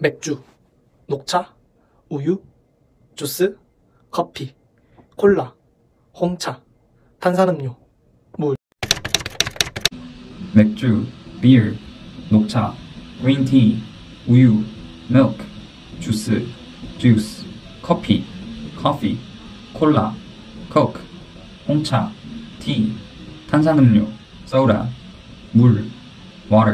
맥주, 녹차, 우유, 주스, 커피, 콜라, 홍차, 탄산음료, 물. 맥주, beer, 녹차, green tea, 우유, milk, 주스, juice, 커피, coffee, 콜라, coke, 홍차, tea, 탄산음료, soda, 물, water.